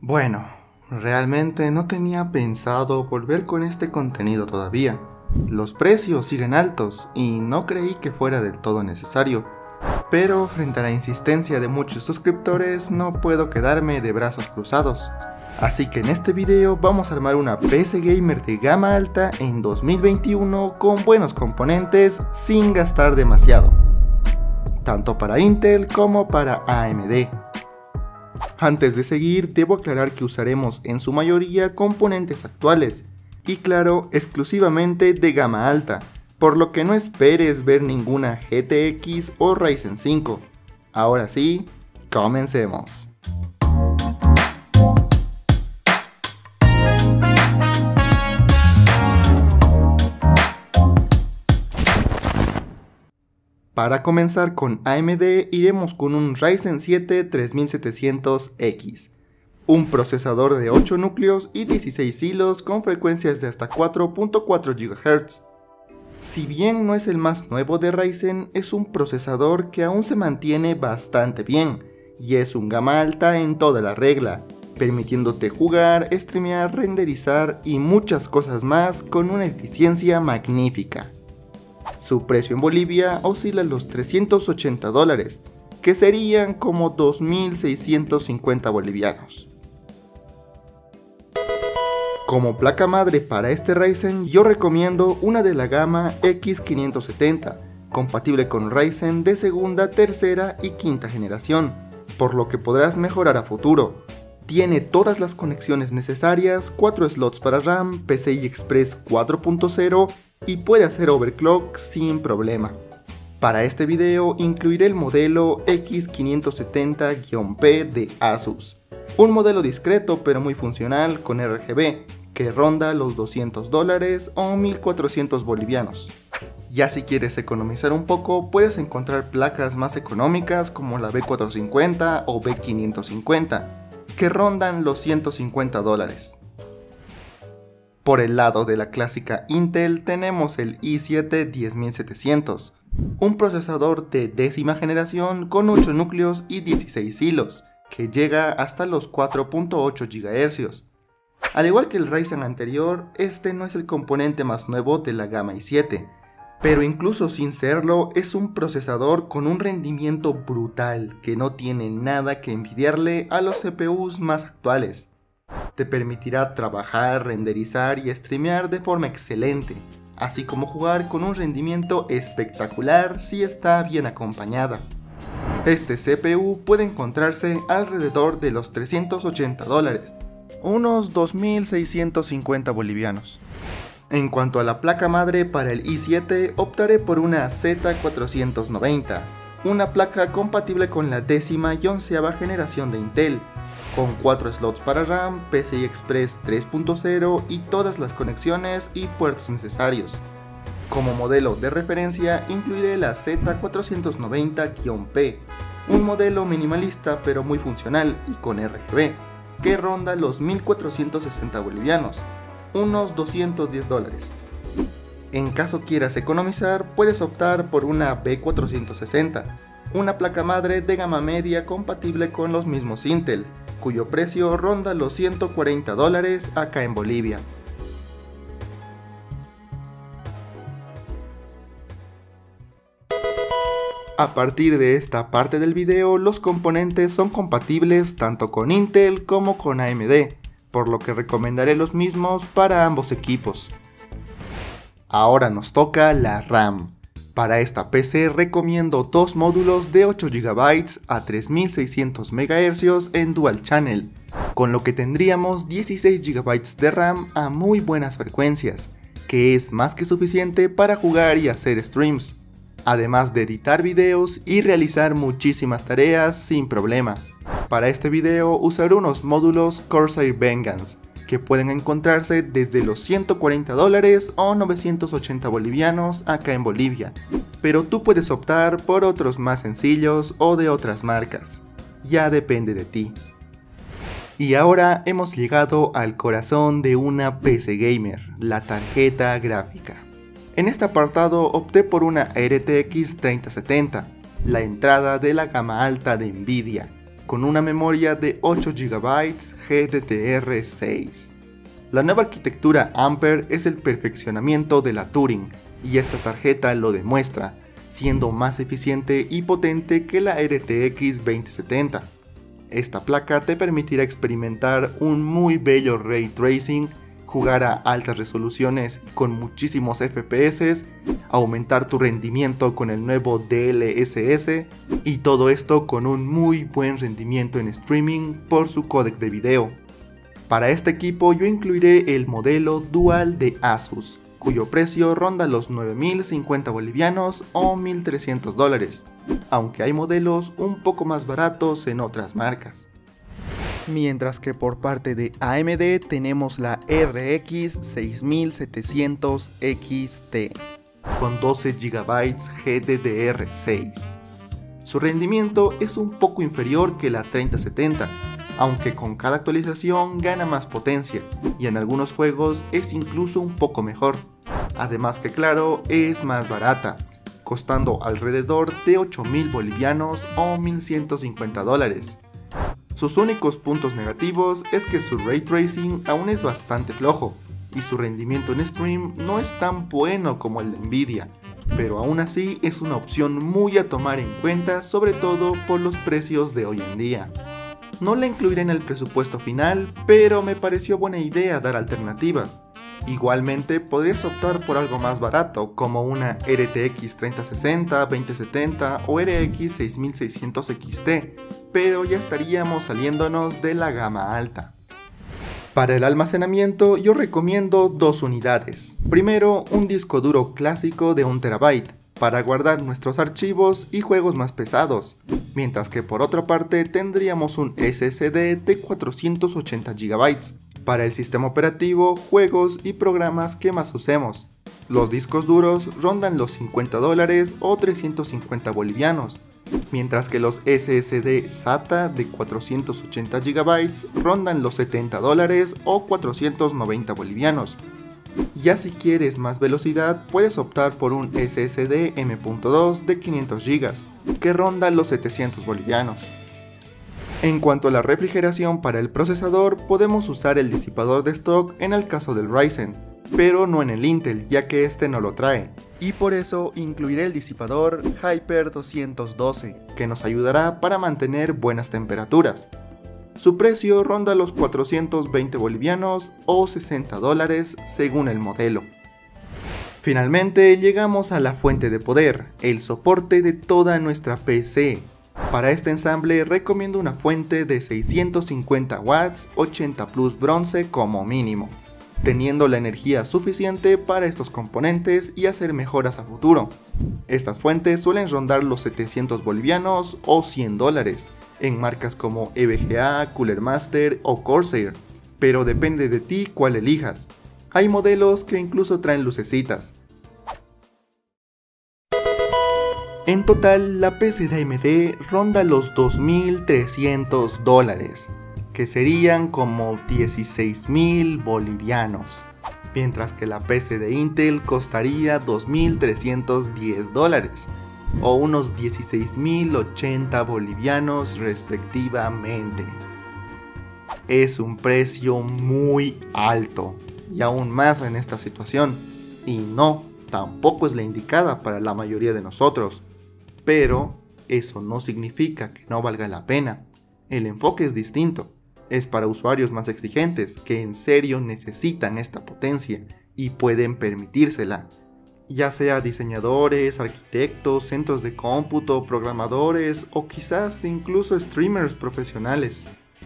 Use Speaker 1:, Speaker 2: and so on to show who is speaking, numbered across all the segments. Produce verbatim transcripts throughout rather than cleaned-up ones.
Speaker 1: Bueno, realmente no tenía pensado volver con este contenido todavía. Los precios siguen altos y no creí que fuera del todo necesario. Pero frente a la insistencia de muchos suscriptores no puedo quedarme de brazos cruzados. Así que en este video vamos a armar una P C gamer de gama alta en dos mil veintiuno con buenos componentes sin gastar demasiado, tanto para Intel como para A M D. Antes de seguir, debo aclarar que usaremos en su mayoría componentes actuales, y claro, exclusivamente de gama alta, por lo que no esperes ver ninguna G T X o Ryzen cinco. Ahora sí, comencemos. Para comenzar con A M D iremos con un Ryzen siete tres mil setecientos X, un procesador de ocho núcleos y dieciséis hilos con frecuencias de hasta cuatro punto cuatro gigahertz. Si bien no es el más nuevo de Ryzen, es un procesador que aún se mantiene bastante bien, y es un gama alta en toda la regla, permitiéndote jugar, streamear, renderizar y muchas cosas más con una eficiencia magnífica. Su precio en Bolivia oscila los trescientos ochenta dólares, que serían como dos mil seiscientos cincuenta bolivianos. Como placa madre para este Ryzen, yo recomiendo una de la gama X quinientos setenta, compatible con Ryzen de segunda, tercera y quinta generación, por lo que podrás mejorar a futuro. Tiene todas las conexiones necesarias, cuatro slots para RAM, P C I Express cuatro punto cero y puede hacer overclock sin problema. Para este video incluiré el modelo X quinientos setenta P de Asus, un modelo discreto pero muy funcional con R G B, que ronda los doscientos dólares o mil cuatrocientos bolivianos. Ya si quieres economizar un poco, puedes encontrar placas más económicas como la B cuatrocientos cincuenta o B quinientos cincuenta, que rondan los ciento cincuenta dólares. Por el lado de la clásica Intel tenemos el i siete diez mil setecientos, un procesador de décima generación con ocho núcleos y dieciséis hilos, que llega hasta los cuatro punto ocho gigahercios. Al igual que el Ryzen anterior, este no es el componente más nuevo de la gama i siete, pero incluso sin serlo es un procesador con un rendimiento brutal que no tiene nada que envidiarle a los C P Us más actuales. Te permitirá trabajar, renderizar y streamear de forma excelente, así como jugar con un rendimiento espectacular si está bien acompañada. Este C P U puede encontrarse alrededor de los trescientos ochenta dólares, unos dos mil seiscientos cincuenta bolivianos. En cuanto a la placa madre para el i siete, optaré por una Z cuatrocientos noventa, una placa compatible con la décima y onceava generación de Intel, con cuatro slots para RAM, P C I Express tres punto cero y todas las conexiones y puertos necesarios. Como modelo de referencia incluiré la Z cuatrocientos noventa P, un modelo minimalista pero muy funcional y con R G B, que ronda los mil cuatrocientos sesenta bolivianos, unos doscientos diez dólares. En caso quieras economizar, puedes optar por una B cuatrocientos sesenta, una placa madre de gama media compatible con los mismos Intel, cuyo precio ronda los ciento cuarenta dólares acá en Bolivia. A partir de esta parte del video, los componentes son compatibles tanto con Intel como con A M D, por lo que recomendaré los mismos para ambos equipos. Ahora nos toca la RAM. Para esta P C recomiendo dos módulos de ocho gigabytes a tres mil seiscientos megahercios en Dual Channel, con lo que tendríamos dieciséis gigabytes de RAM a muy buenas frecuencias, que es más que suficiente para jugar y hacer streams, además de editar videos y realizar muchísimas tareas sin problema. Para este video usaré unos módulos Corsair Vengeance, que pueden encontrarse desde los ciento cuarenta dólares o novecientos ochenta bolivianos acá en Bolivia, pero tú puedes optar por otros más sencillos o de otras marcas, ya depende de ti. Y ahora hemos llegado al corazón de una P C gamer, la tarjeta gráfica. En este apartado opté por una R T X treinta setenta, la entrada de la gama alta de Nvidia, con una memoria de ocho gigabytes G D D R seis. La nueva arquitectura Ampere es el perfeccionamiento de la Turing, y esta tarjeta lo demuestra, siendo más eficiente y potente que la R T X veinte setenta. Esta placa te permitirá experimentar un muy bello ray tracing, jugar a altas resoluciones con muchísimos F P S, aumentar tu rendimiento con el nuevo D L S S, y todo esto con un muy buen rendimiento en streaming por su códec de video. Para este equipo yo incluiré el modelo Dual de Asus, cuyo precio ronda los nueve mil cincuenta bolivianos o mil trescientos dólares, aunque hay modelos un poco más baratos en otras marcas. Mientras que por parte de A M D tenemos la R X seis mil setecientos X T con doce gigabytes G D D R seis. Su rendimiento es un poco inferior que la treinta setenta, aunque con cada actualización gana más potencia y en algunos juegos es incluso un poco mejor. Además que claro, es más barata, costando alrededor de ocho mil bolivianos o mil ciento cincuenta dólares. Sus únicos puntos negativos es que su ray tracing aún es bastante flojo y su rendimiento en stream no es tan bueno como el de Nvidia, pero aún así es una opción muy a tomar en cuenta, sobre todo por los precios de hoy en día. No la incluiré en el presupuesto final, pero me pareció buena idea dar alternativas. Igualmente podrías optar por algo más barato como una R T X treinta sesenta, veinte setenta o R X seis mil seiscientos X T, pero ya estaríamos saliéndonos de la gama alta. Para el almacenamiento yo recomiendo dos unidades. Primero, un disco duro clásico de un terabyte para guardar nuestros archivos y juegos más pesados, mientras que por otra parte tendríamos un S S D de cuatrocientos ochenta gigabytes para el sistema operativo, juegos y programas que más usemos. Los discos duros rondan los cincuenta dólares o trescientos cincuenta bolivianos, mientras que los S S D SATA de cuatrocientos ochenta gigabytes rondan los setenta dólares o cuatrocientos noventa bolivianos. Ya si quieres más velocidad, puedes optar por un S S D M punto dos de quinientos gigas, que ronda los setecientos bolivianos. En cuanto a la refrigeración para el procesador, podemos usar el disipador de stock en el caso del Ryzen, pero no en el Intel, ya que este no lo trae, y por eso incluiré el disipador Hyper doscientos doce, que nos ayudará para mantener buenas temperaturas. Su precio ronda los cuatrocientos veinte bolivianos o sesenta dólares según el modelo. Finalmente llegamos a la fuente de poder, el soporte de toda nuestra P C. Para este ensamble recomiendo una fuente de seiscientos cincuenta watts ochenta plus bronce como mínimo, teniendo la energía suficiente para estos componentes y hacer mejoras a futuro. Estas fuentes suelen rondar los setecientos bolivianos o cien dólares, en marcas como E V G A, Cooler Master o Corsair, pero depende de ti cuál elijas. Hay modelos que incluso traen lucecitas. En total, la P C de A M D ronda los dos mil trescientos dólares, que serían como dieciséis mil bolivianos, mientras que la P C de Intel costaría dos mil trescientos diez dólares, o unos dieciséis mil ochenta bolivianos respectivamente. Es un precio muy alto, y aún más en esta situación, y no, tampoco es la indicada para la mayoría de nosotros. Pero eso no significa que no valga la pena. El enfoque es distinto. Es para usuarios más exigentes que en serio necesitan esta potencia y pueden permitírsela. Ya sea diseñadores, arquitectos, centros de cómputo, programadores o quizás incluso streamers profesionales.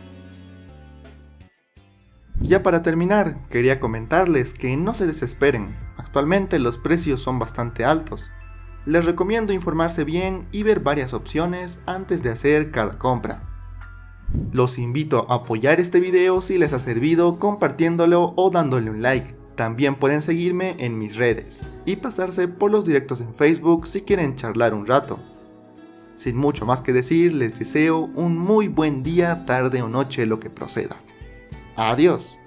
Speaker 1: Ya para terminar, quería comentarles que no se desesperen. Actualmente los precios son bastante altos. Les recomiendo informarse bien y ver varias opciones antes de hacer cada compra. Los invito a apoyar este video si les ha servido compartiéndolo o dándole un like. También pueden seguirme en mis redes y pasarse por los directos en Facebook si quieren charlar un rato. Sin mucho más que decir, les deseo un muy buen día, tarde o noche lo que proceda. Adiós.